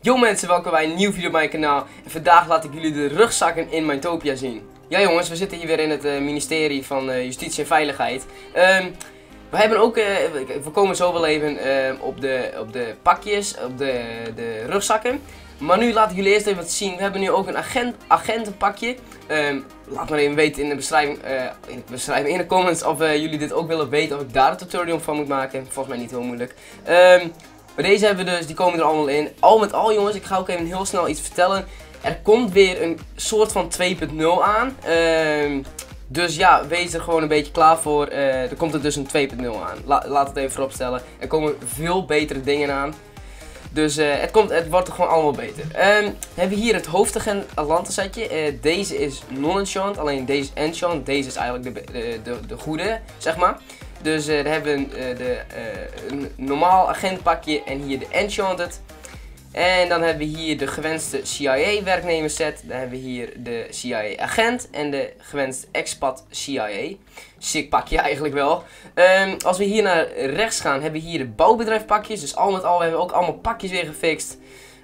Yo mensen, welkom bij een nieuwe video op mijn kanaal. En vandaag laat ik jullie de rugzakken in Minetopia zien. Ja jongens, we zitten hier weer in het ministerie van Justitie en Veiligheid. We komen zo wel even op de pakjes, op de rugzakken. Maar nu laat ik jullie eerst even wat zien. We hebben nu ook een agentenpakje. Laat maar even weten in de beschrijving, in de comments of jullie dit ook willen weten. Of ik daar een tutorial van moet maken. Volgens mij niet heel moeilijk. Maar deze hebben we dus, die komen er allemaal in. Al met al jongens, ik ga ook even heel snel iets vertellen. Er komt weer een soort van 2.0 aan. Dus ja, wees er gewoon een beetje klaar voor. Er komt er dus een 2.0 aan. Laat het even vooropstellen. Er komen veel betere dingen aan. Dus het wordt er gewoon allemaal beter. We hebben hier het hoofdagent Atlanta setje. Deze is non-enchant, alleen deze is enchant. Deze is eigenlijk de goede, zeg maar. Dus daar hebben we een normaal agentpakje en hier de enchanted. En dan hebben we hier de gewenste CIA werknemersset. Dan hebben we hier de CIA agent en de gewenste expat CIA. Sick pakje eigenlijk wel. Als we hier naar rechts gaan hebben we hier de bouwbedrijfpakjes. Dus al met al hebben we ook allemaal pakjes weer gefixt.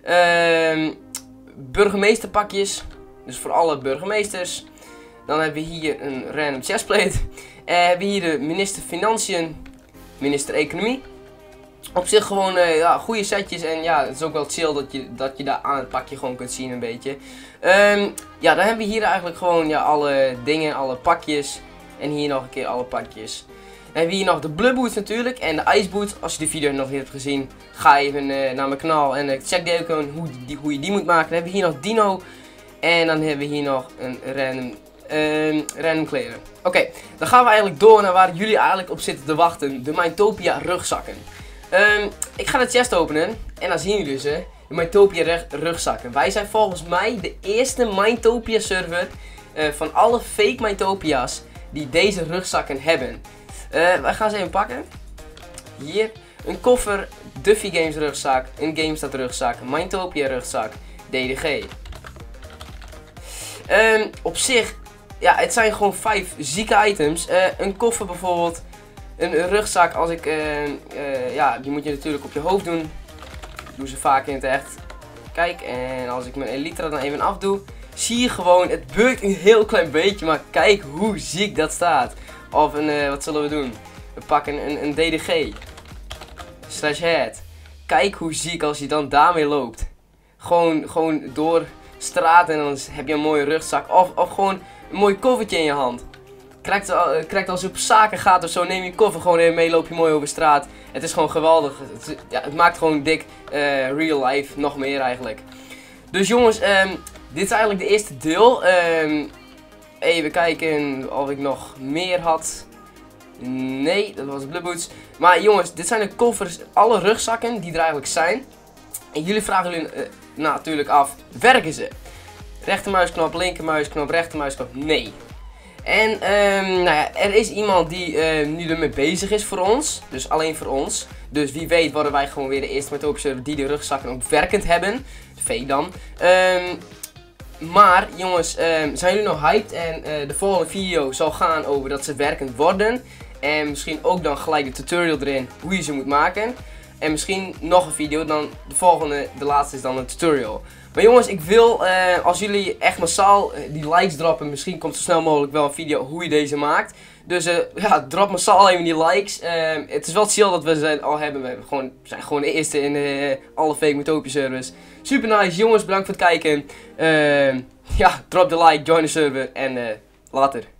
Burgemeesterpakjes. Dus voor alle burgemeesters. Dan hebben we hier een random chestplate. Hebben we hier de minister Financiën, minister Economie. Op zich gewoon ja, goede setjes en ja, het is ook wel chill dat je daar aan het pakje gewoon kunt zien een beetje. Ja, dan hebben we hier eigenlijk gewoon ja, alle dingen, alle pakjes. En hier nog een keer alle pakjes. Dan hebben we hier nog de Blood Boots natuurlijk en de Ice Boots. Als je de video nog niet hebt gezien, ga even naar mijn kanaal en check die ook hoe je die moet maken. Dan hebben we hier nog Dino en dan hebben we hier nog een random kleren. Oké, dan gaan we eigenlijk door naar waar jullie eigenlijk op zitten te wachten. De Minetopia rugzakken. Ik ga de chest openen en dan zien jullie ze. De Minetopia rugzakken. Wij zijn volgens mij de eerste Minetopia server van alle fake Minetopia's die deze rugzakken hebben. Wij gaan ze even pakken. Hier, een koffer, Duffy Games rugzak, een GameStop rugzak, Minetopia rugzak, DDG. Op zich, ja, het zijn gewoon 5 zieke items. Een koffer bijvoorbeeld. Een rugzak, als ik, ja, die moet je natuurlijk op je hoofd doen. Ik doe ze vaak in het echt. Kijk, en als ik mijn Elytra dan even afdoe, zie je gewoon, het beukt een heel klein beetje, maar kijk hoe ziek dat staat. Of een, wat zullen we doen? We pakken een DDG. Slash head. Kijk hoe ziek als je dan daarmee loopt. Gewoon door straat en dan heb je een mooie rugzak. Of gewoon een mooi koffertje in je hand. Krijgt als je op zaken gaat of zo, neem je koffer gewoon even mee, loop je mooi over straat. Het is gewoon geweldig. Het maakt gewoon dik real life, nog meer eigenlijk. Dus jongens, dit is eigenlijk de eerste deel. Even kijken of ik nog meer had. Nee, dat was de Blood Boots. Maar jongens, dit zijn de koffers, alle rugzakken die er eigenlijk zijn. En jullie vragen jullie natuurlijk af, werken ze? Rechtermuisknop, linkermuisknop, rechtermuisknop, nee. En nou ja, er is iemand die nu ermee bezig is voor ons. Dus alleen voor ons. Dus wie weet worden wij gewoon weer de eerste Minetopia server die de rugzakken ook werkend hebben. Fake dan. Maar jongens, zijn jullie nog hyped? En de volgende video zal gaan over dat ze werkend worden. En misschien ook dan gelijk de tutorial erin hoe je ze moet maken. En misschien nog een video, dan de volgende, de laatste is dan een tutorial. Maar jongens, ik wil, als jullie echt massaal die likes droppen, misschien komt zo snel mogelijk wel een video hoe je deze maakt. Dus ja, drop massaal even die likes. Het is wel chill dat we ze al hebben. We zijn gewoon de eerste in alle fake Minetopia servers. Super nice, jongens, bedankt voor het kijken. Ja, drop de like, join de server en later.